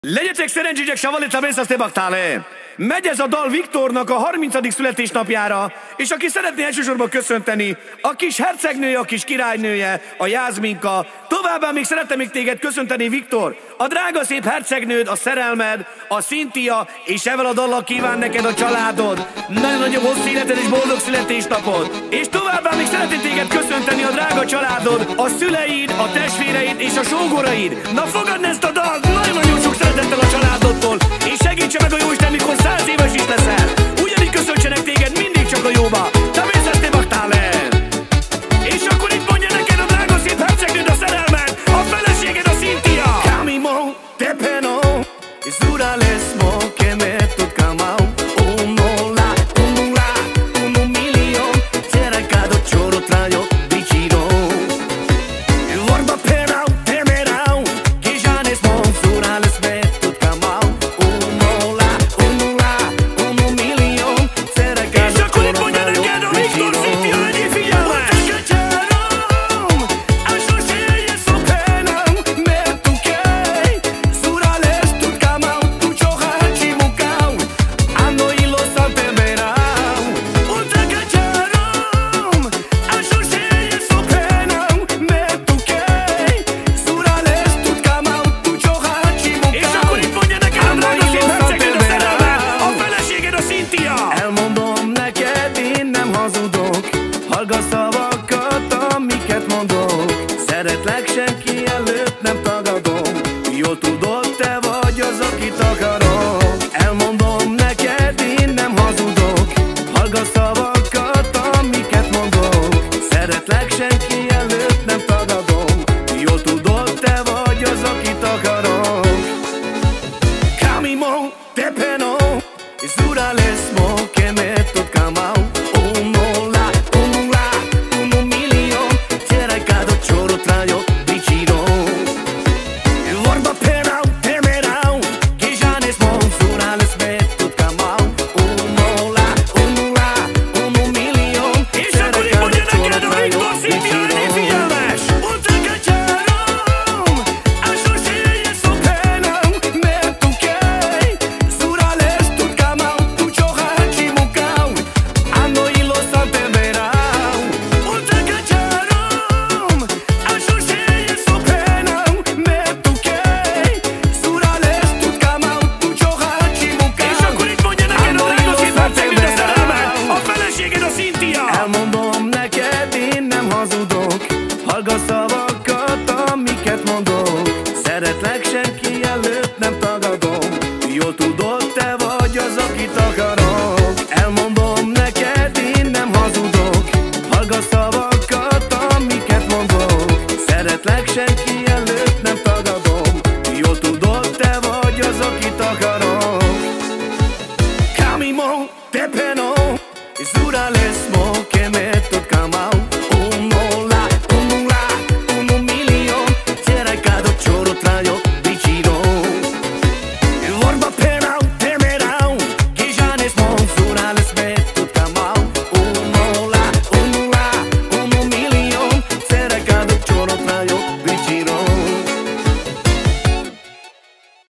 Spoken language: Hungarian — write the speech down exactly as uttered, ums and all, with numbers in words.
Legyetek szerencsések, Savalita Bészasztébaktálé! Megy ez a dal Viktornak a harmincadik születésnapjára, és aki szeretné elsősorban köszönteni, a kis hercegnője, a kis királynője, a Jászminka. Továbbá még szerettem még téged köszönteni, Viktor, a drága szép hercegnőd, a szerelmed, a Cynthia, és ezzel a dallal kíván neked a családod nagyon nagyobb hosszú életed és boldog születésnapot. És továbbá még szeretnék téged köszönteni, a drága családod, a szüleid, a testvéreid és a sógoraid. Na fogadd ezt a dalt nagyon-nagyon sok szeretettel a családodtól, és segítse meg a Jóisten, mikor száz éves is leszel. Ugyanígy köszöntsenek téged mindig csak a jóba. Te Bészasztébaktálé! És akkor itt mondja neked a drága szép hercegnőd, a szerelmed, a feleséged, a Cynthia. Camimo, te peno, zura lesmo, que me tocamau. Uno la, uno la, uno million, te recado choro traio, vicino. Vorba penau, temerau, que já nesmo, zura lesme, tocamau. Uno la, uno la, uno million, te recado choro traio, vicino. Elmondom neked, én nem hazudok, hallgass szavakat, amiket mondok. Szeretlek, senki előtt nem tagadom, jól tudod, te vagy az, akit akarok. Elmondom neked, én nem hazudok, hallgass szavakat, amiket mondok. Szeretlek, senki előtt nem tagadom, jól tudod, te vagy az, akit akarok. Camimo, te peno, zura lesmo, que me tocamau. Uno la, uno la, uno million, te recado choro traio, vicino. Vorba penau, temerau, que já nesmo, zura lesme, tocamau. Uno la, uno la, uno million, te recado choro traio, vicino. Elmondom neked, én nem hazudok, hallgass szavakat, amiket mondok. Szeretlek, senki előtt nem tagadom, jól tudod, te vagy az, akit akarok. Elmondom neked, én nem hazudok, hallgass szavakat, amiket mondok. Szeretlek, senki